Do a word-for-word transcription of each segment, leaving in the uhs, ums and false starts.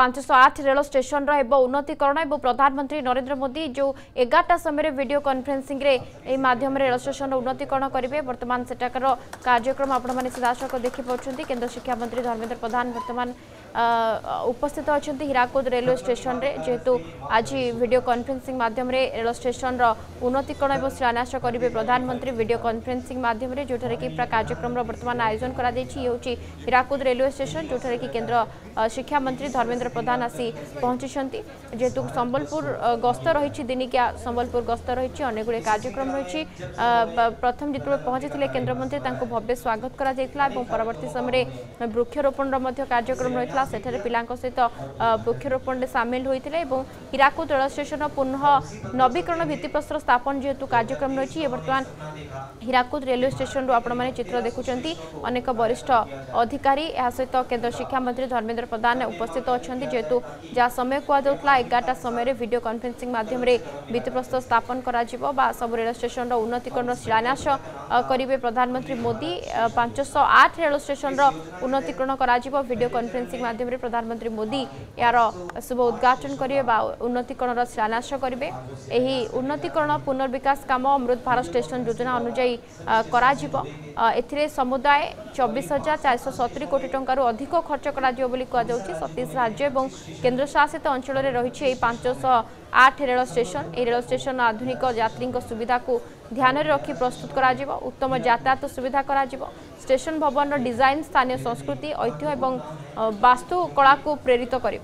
पांचश आठ rail station उन्नतीकरण और प्रधानमंत्री नरेंद्र मोदी जो एगारटा समय वीडियो कॉन्फ्रेंसिंग रे माध्यम रेल स्टेशन उन्नतीकरण करेंगे। वर्तमान सेटाकर कार्यक्रम आपण सीधासख देखिपुं। केंद्र शिक्षा मंत्री धर्मेंद्र प्रधान वर्तमान उपस्थित अच्छा हीराकुद रेलवे स्टेशन रे जेहेतु आज वीडियो कॉन्फ्रेंसिंग माध्यम रेल स्टेशन उन्नतीकरण और शिलान्यास करेंगे प्रधानमंत्री वीडियो कॉन्फ्रेंसिंग माध्यम जो कि कार्यक्रम वर्तमान आयोजन कर हीराकुद रेलवे स्टेशन जो कि केंद्र शिक्षा मंत्री धर्मेंद्र प्रधान आसी पहुंची जेहेतु संबलपुर गस्त रही दिनिकिया संबलपुर गस्त रही अनेक गुड़े कार्यक्रम रही। प्रथम जिते पहुंची केंद्र मंत्री भव्य स्वागत कर परवर्ती समय वृक्षरोपण कार्यक्रम रही सेठे पिला सहित वृक्षरोपण सामिल होते हीराकुद रेल स्टेशन पुनः नवीकरण भित्तिप्रस्तर स्थापन जेहेतु कार्यक्रम रही। बर्तमान हीराकुद रेलवे स्टेशन आपण मैंने चित्र देखुं अनेक वरिष्ठ अधिकारी यह सहित केंद्र शिक्षा मंत्री धर्मेंद्र प्रधान उपस्थित अच्छा जेहेतु जहाँ समय कहला एगारटा समय वीडियो कॉन्फ्रेंसिंग माध्यम भित्तिप्रस्तर स्थापन कर सब रेल स्टेशन उन्नतीकरण शिलान्यास करेंगे प्रधानमंत्री मोदी। पांचश आठ रेल स्टेशन उन्नतीकरण कर वीडियो कॉन्फ्रेंसिंग माध्यम प्रधानमंत्री मोदी यार शुभ उद्घाटन करेंगे उन्नतीकरण शिलान्यास करेंगे। यही उन्नतीकरण पुनर्विकास काम अमृत भारत स्टेशन योजना अनुजाई कर समुदाय चौबीस हजार चार सौ सतुरी कोटी टंकार अधिक खर्च कर सतीश राज्य और केंद्र शासित अंचल रही पांचश आठ रेल स्टेशन। ये रेल स्टेशन आधुनिक यात्री सुविधा को ध्यान में रखी प्रस्तुत कर उत्तम यातायात सुविधा कर स्टेशन भवन डिजाइन स्थानीय संस्कृति ऐतिह्य और वास्तुकला को प्रेरित कर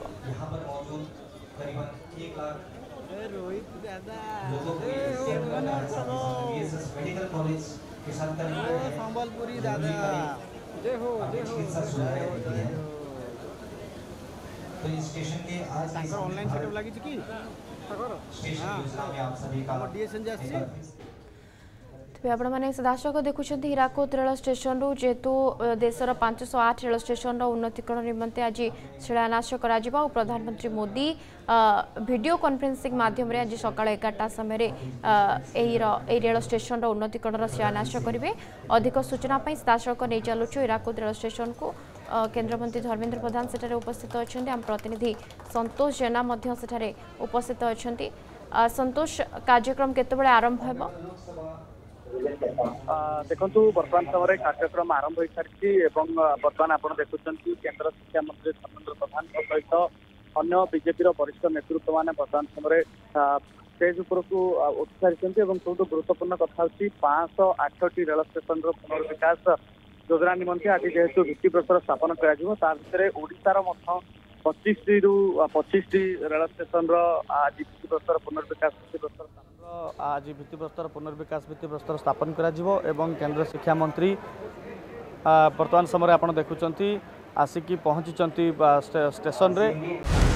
संबलपुरी दादा जय हो जय हो। तो इस स्टेशन के आज ऑनलाइन सेटअप लगी कि हां डीएसएन जास्ती आपने सीधासख देखुं हीराकुद रेल स्टेशन जेहेतु देशर पांचश आठ रेल स्टेशन उन्नतीकरण निमंते आज शिलान्यास कर प्रधानमंत्री मोदी वीडियो कॉन्फ्रेंसिंग माध्यम आज सका एगारटा समय रेल स्टेशन उन्नतीकरण शिलान्यास करेंगे। अधिक सूचना सीधासख नहीं चलुँ हीराकुद रेल स्टेशन को केंद्रमंत्री धर्मेंद्र प्रधान सेठारे उपस्थित अच्छा आम प्रतिनिधि संतोष जेना उपस्थित अच्छा। संतोष कार्यक्रम केतबेले आरंभ हो? देखु बर्तमान समय कार्यक्रम आरंभ हो सारी बर्तमान आप देखुं केंद्र शिक्षा मंत्री धर्मेंद्र प्रधान सहित अन्य बीजेपी वरिष्ठ नेतृत्व मैंने बर्तमान समय स्टेज उपरक उठी सारी सब गुरुत्वपूर्ण कथा पांच आठटी रेल स्टेशन पुनर्विकास योजना निमंते आज जेहेतु भित्तिप्रस्तर स्थापन कर पच्चीस रु पच्चीस रेल स्टेशन आज भित्तिप्रस्तर पुनर्विकास भित्तिप्रस्तर आज भित्तिप्रस्तर पुनर्विकास भित्तिप्रस्तर स्थापन करा जिवो एवं केंद्र शिक्षा मंत्री वर्तमान समय आप देखुं आसिकी पहुंची स्टेशन रे।